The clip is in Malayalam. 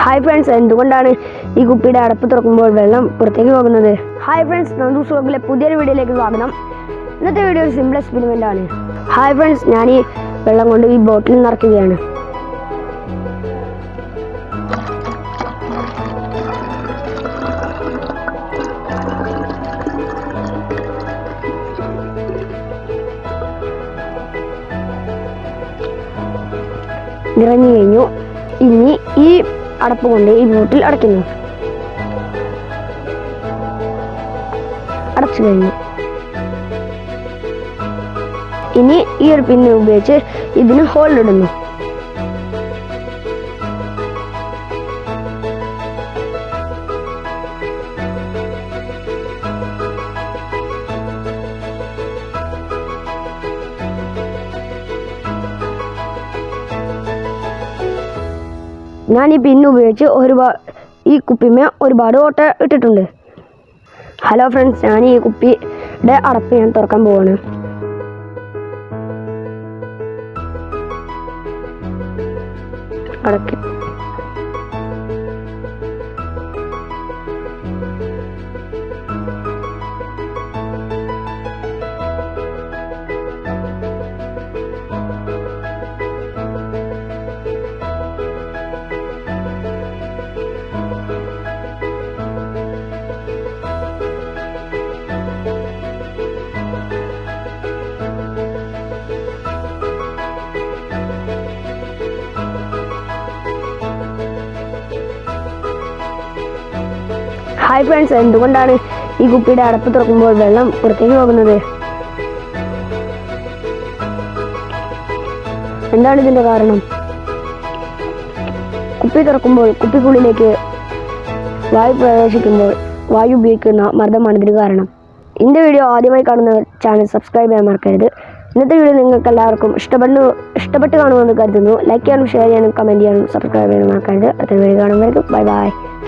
ഹായ് ഫ്രണ്ട്സ്, എന്തുകൊണ്ടാണ് ഈ കുപ്പിയുടെ അടപ്പ് തുറക്കുമ്പോൾ വെള്ളം പുറത്തേക്ക് പോകുന്നത്? ഹായ് ഫ്രണ്ട്സ്, നന്ദൂസ് വ്ലോഗിലെ പുതിയൊരു വീഡിയോയിലേക്ക് സ്വാഗതം. ഇന്നത്തെ വീഡിയോ ഒരു സിമ്പിൾ എക്സ്പെരിമെൻ്റ് ആണ്. ഹായ് ഫ്രണ്ട്സ്, ഞാൻ ഈ വെള്ളം കൊണ്ട് ഈ ബോട്ടിൽ നിറയ്ക്കുകയാണ്. നിറഞ്ഞു കഴിഞ്ഞു. ഇനി ഈ അടപ്പ് കൊണ്ട് ഈ ബോട്ടിൽ അടയ്ക്കുന്നു. അടച്ചു കഴിഞ്ഞു. ഇനി ഈ ഒരു പിന്ന് ഉപയോഗിച്ച് ഇതിന് ഹോൾ ഇടുന്നു. ഞാൻ ഈ പിന്ന് ഉപയോഗിച്ച് ഈ കുപ്പിമേ ഒരുപാട് ഓട്ട ഇട്ടിട്ടുണ്ട്. ഹലോ ഫ്രണ്ട്സ്, ഞാൻ ഈ കുപ്പിയുടെ അടപ്പ് ഞാൻ തുറക്കാൻ പോവാണ്. അടക്കി ഹായ് ഫ്രണ്ട്സ്, എന്തുകൊണ്ടാണ് ഈ കുപ്പിയുടെ അടപ്പ് തുറക്കുമ്പോൾ വെള്ളം പുറത്തേക്ക് പോകുന്നത്? എന്താണ് ഇതിന്റെ കാരണം? കുപ്പി തുറക്കുമ്പോൾ കുപ്പിക്കുള്ളിലേക്ക് വായു പ്രവേശിക്കുമ്പോൾ വായു ഉപയോഗിക്കുന്ന മർദ്ദമാണ് ഇതിന് കാരണം. ഇതിന്റെ വീഡിയോ ആദ്യമായി കാണുന്നവർ ചാനൽ സബ്സ്ക്രൈബ് ചെയ്യാൻ മറക്കരുത്. ഇന്നത്തെ വീഡിയോ നിങ്ങൾക്ക് എല്ലാവർക്കും ഇഷ്ടപ്പെട്ട് കാണുമെന്ന് കരുതുന്നു. ലൈക്ക് ചെയ്യാനും ഷെയർ ചെയ്യാനും കമൻറ്റ് ചെയ്യാനും സബ്സ്ക്രൈബ് ചെയ്യാനും മറക്കരുത്. അടുത്ത വീഡിയോ കാണുമ്പോഴേക്കും ബൈ ബൈ.